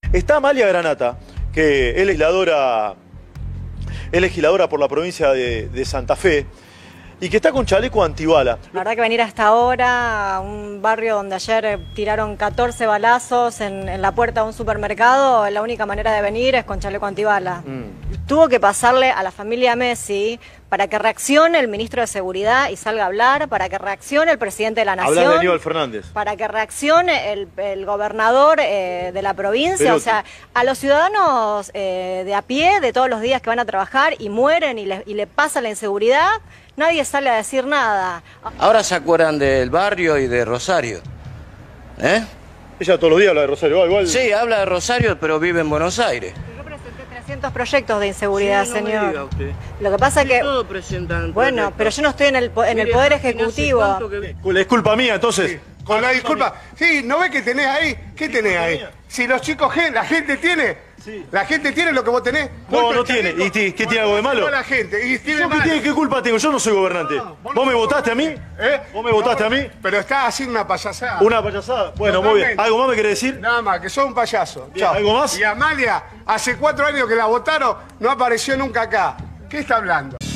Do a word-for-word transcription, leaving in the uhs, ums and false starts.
Está Amalia Granata, que es legisladora, es legisladora por la provincia de, de Santa Fe, y que está con chaleco antibala. La verdad que venir hasta ahora a un barrio donde ayer tiraron catorce balazos en, en la puerta de un supermercado, la única manera de venir es con chaleco antibala. Mm. Tuvo que pasarle a la familia Messi para que reaccione el ministro de Seguridad y salga a hablar, para que reaccione el presidente de la Nación. Hablar de Aníbal Fernández. Para que reaccione el, el gobernador eh, de la provincia. Pero, o sea, a los ciudadanos eh, de a pie, de todos los días que van a trabajar y mueren y le, y le pasa la inseguridad, nadie sale a decir nada. Ahora se acuerdan del barrio y de Rosario, ¿eh? Ella todos los días habla de Rosario, igual. Sí, habla de Rosario, pero vive en Buenos Aires. Yo presenté trescientos proyectos de inseguridad, sí, no señor. Me diga usted. Lo que pasa es que... Todos presentan bueno, proyectos. Pero yo no estoy en el, en Mire, el Poder Ejecutivo. Que... Es culpa mía, entonces. Sí, con la disculpa. Sí, ¿no ves que tenés ahí? ¿Qué tenés ahí? Si los chicos, la gente tiene... Sí. La gente tiene lo que vos tenés. No, no tiene. ¿Y qué tiene algo de malo? No la gente. ¿Y tiene ¿Yo qué, tiene, qué culpa tengo? Yo no soy gobernante. No, ¿Vos, ¿Vos me votaste a mí? ¿Eh? ¿Vos me votaste no, a mí? Pero estás haciendo una payasada. ¿Una payasada? Bueno, muy bien. ¿Algo más me querés decir? Nada más, que sos un payaso. Bien, ¿algo más? Y Amalia, hace cuatro años que la votaron, no apareció nunca acá. ¿Qué está hablando?